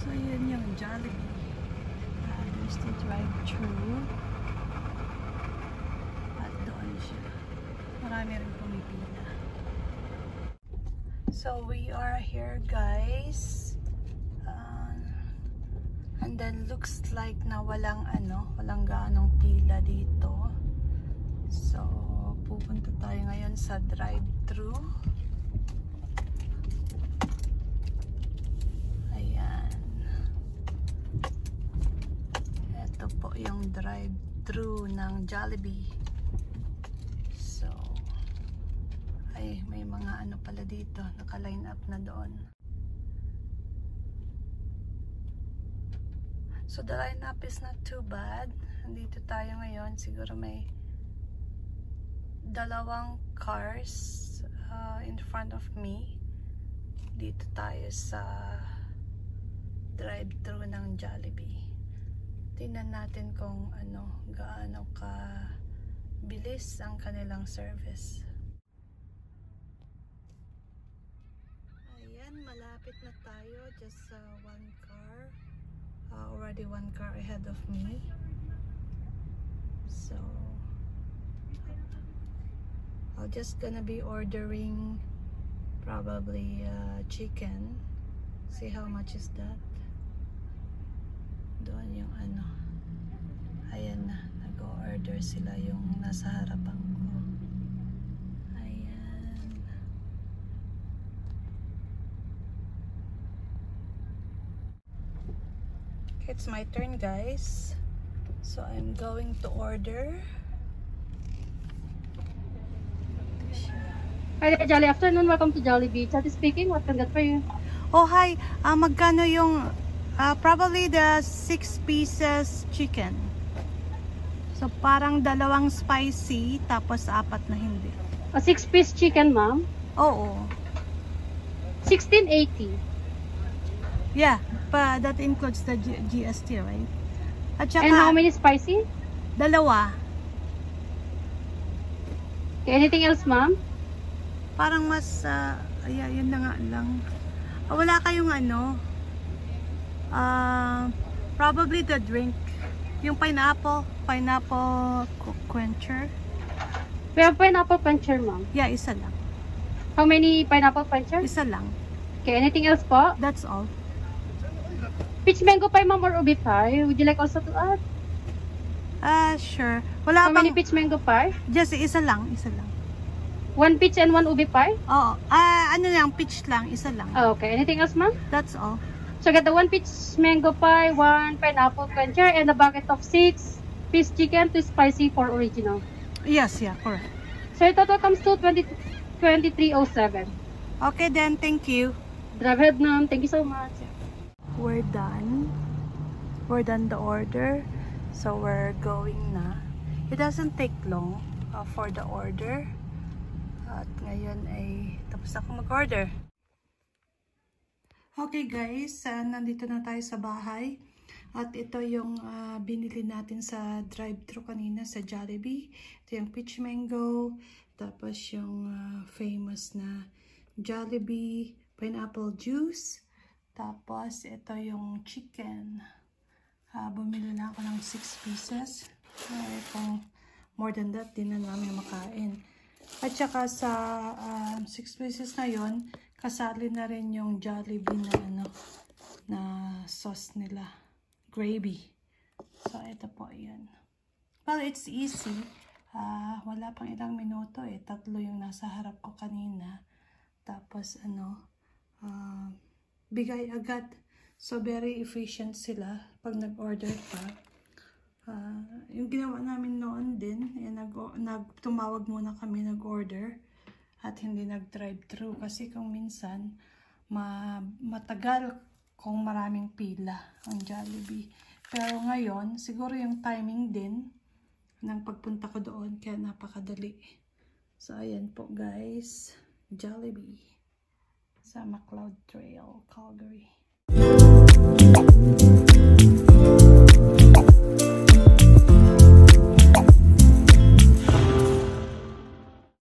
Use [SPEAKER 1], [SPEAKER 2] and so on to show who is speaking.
[SPEAKER 1] So, yun yung Jollibee. There's the drive-thru. At doon siya. Marami rin pumipila. So, we are here, guys. And then, looks like na walang gaanong pila dito. So, pupunta tayo ngayon sa drive-thru. Po yung drive-thru ng Jollibee. So, ay may mga pala dito, naka-line up na doon. So, the line up is not too bad. Nandito tayo ngayon, siguro may dalawang cars in front of me. Dito tayo sa drive-thru ng Jollibee. Tingnan natin kung gaano ka bilis ang kanilang service. Ayan, malapit na tayo. Just one car. Already one car ahead of me. So, I'll just gonna be ordering probably chicken. See how much is that? Doon yung ayan na, nag-order sila yung nasa harapan ko. Ayan. Okay, it's my turn, guys. So I'm going to order.
[SPEAKER 2] Hi there, Jolly afternoon. Welcome to Jollibee. Chatty speaking. What can I get for you?
[SPEAKER 1] Oh, hi. Magkano yung probably the 6 pieces chicken. So, parang dalawang spicy, tapos 4 na hindi.
[SPEAKER 2] A 6-piece chicken, ma'am?
[SPEAKER 1] Oo.
[SPEAKER 2] 1680.
[SPEAKER 1] Yeah, but that includes the GST, right? At saka,
[SPEAKER 2] And how many spicy?
[SPEAKER 1] dalawa.
[SPEAKER 2] Okay, anything else, ma'am?
[SPEAKER 1] Parang mas, yun na nga lang. Wala kayong probably the drink. Yung pineapple quencher.
[SPEAKER 2] We have pineapple quencher, ma'am.
[SPEAKER 1] Yeah, isa lang.
[SPEAKER 2] How many pineapple quencher?
[SPEAKER 1] Isa lang.
[SPEAKER 2] Okay, anything else po?
[SPEAKER 1] That's all.
[SPEAKER 2] Peach mango pie, ma'am, or ubi pie? Would you like also to add?
[SPEAKER 1] Sure. Wala
[SPEAKER 2] How many peach mango pie?
[SPEAKER 1] Just isa lang.
[SPEAKER 2] 1 peach and 1 ubi pie?
[SPEAKER 1] Oo. Lang, peach lang, isa lang.
[SPEAKER 2] Oh, okay, anything else, ma'am?
[SPEAKER 1] That's all.
[SPEAKER 2] So get the 1 peach mango pie, 1 pineapple quencher, and a bucket of 6-piece chicken, 2 spicy, 4 original.
[SPEAKER 1] Yes, yeah, correct.
[SPEAKER 2] So your total comes to 2307.
[SPEAKER 1] Okay then, thank you.
[SPEAKER 2] Drive ahead, ma'am. Thank you so much.
[SPEAKER 1] We're done. We're done the order. So we're going na. It doesn't take long for the order. At ngayon ay tapos ako mag-order. Okay guys, nandito na tayo sa bahay. At ito yung binili natin sa drive-thru kanina sa Jollibee. Ito yung peach mango. Tapos yung famous na Jollibee pineapple juice. Tapos ito yung chicken. Bumili lang ako ng 6 pieces. Kung more than that, di na namin makain. At saka sa 6 pieces na yon, kasali na rin yung Jollibee na sauce nila. Gravy. So, ito po yan. Well, it's easy. Wala pang ilang minuto eh. 3 yung nasa harap ko kanina. Tapos, bigay agad. So, very efficient sila pag nag-order pa. Yung ginawa namin noon din, tumawag muna kami nag-order at hindi nag-drive-thru. Kasi kung minsan, matagal kung maraming pila ang Jollibee. Pero ngayon, siguro yung timing din ng pagpunta ko doon, kaya napakadali. So, ayan po guys, Jollibee sa McLeod Trail, Calgary.